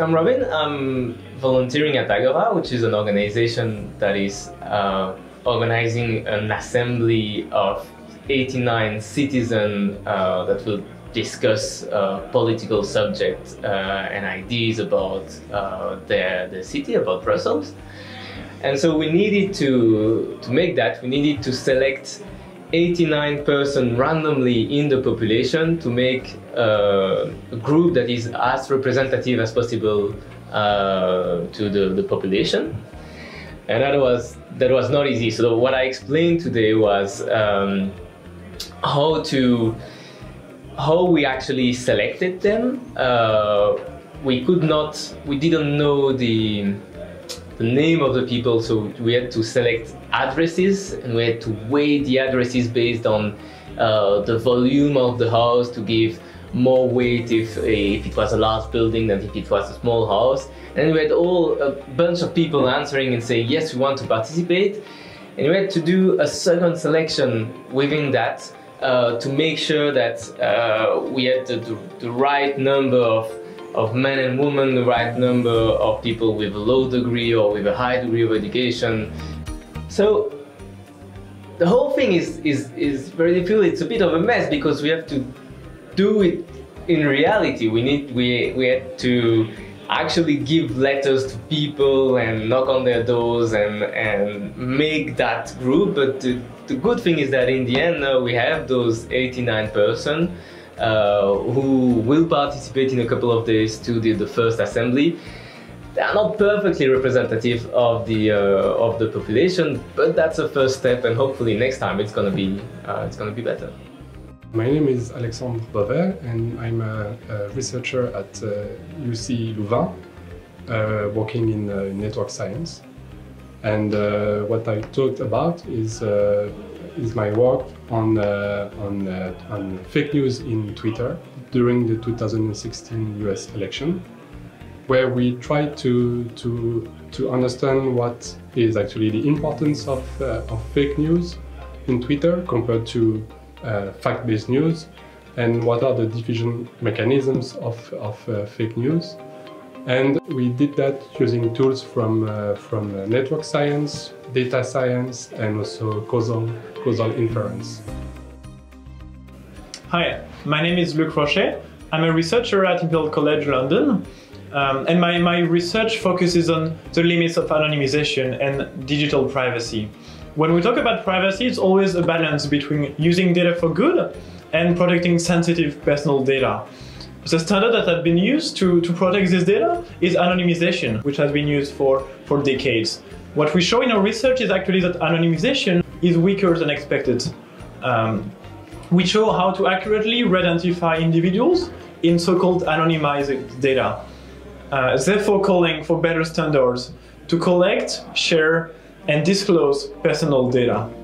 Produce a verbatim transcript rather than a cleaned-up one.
I'm Robin. I'm volunteering at Agora, which is an organization that is uh, organizing an assembly of eighty-nine citizens uh, that will discuss uh, political subjects uh, and ideas about uh, their, their city, about Brussels. And so we needed to, to make that, we needed to select eighty-nine persons randomly in the population to make uh, a group that is as representative as possible uh, to the, the population. And that was, that was not easy. So what I explained today was um, how to how we actually selected them. Uh, we could not, we didn't know the the name of the people, so we had to select addresses, and we had to weight the addresses based on uh, the volume of the house to give more weight if, if it was a large building than if it was a small house. And we had all a bunch of people answering and saying yes, we want to participate, and we had to do a second selection within that uh, to make sure that uh, we had the, the, the right number of of men and women, the right number of people with a low degree or with a high degree of education. So the whole thing is, is, is very difficult. It's a bit of a mess because we have to do it in reality. We need, we, we had to actually give letters to people and knock on their doors and, and make that group. But the, the good thing is that in the end now we have those eighty-nine persons Uh, who will participate in a couple of days to the, the first assembly. They are not perfectly representative of the uh, of the population, but that's a first step, and hopefully next time it's gonna be uh, it's gonna be better. My name is Alexandre Bovet, and I'm a, a researcher at uh, U C Louvain, uh, working in uh, network science. And uh, what I talked about is uh, is my work on uh, on uh, on fake news in Twitter during the two thousand sixteen U S election, where we tried to to to understand what is actually the importance of uh, of fake news in Twitter compared to uh, fact-based news, and what are the diffusion mechanisms of of uh, fake news. And we did that using tools from uh, from uh, network science, data science, and also causal causal inference. Hi, my name is Luc Rocher. I'm a researcher at Imperial College of London, um, and my, my research focuses on the limits of anonymization and digital privacy. When we talk about privacy, it's always a balance between using data for good and protecting sensitive personal data. The standard that has been used to, to protect this data is anonymization, which has been used for, for decades. What we show in our research is actually that anonymization is weaker than expected. Um, we show how to accurately re-identify individuals in so-called anonymized data, uh, therefore calling for better standards to collect, share, and disclose personal data.